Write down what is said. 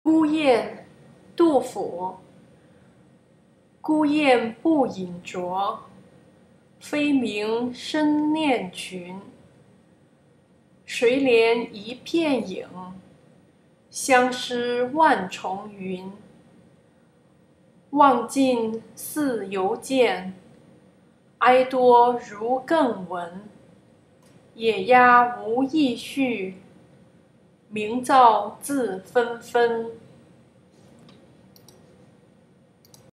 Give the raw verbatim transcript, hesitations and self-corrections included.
孤雁，杜甫。孤雁不饮啄，飞鸣声念群。谁怜一片影，相思万重云。望尽似犹见，哀多如更闻。野鸦无意绪，鸣噪自纷纷。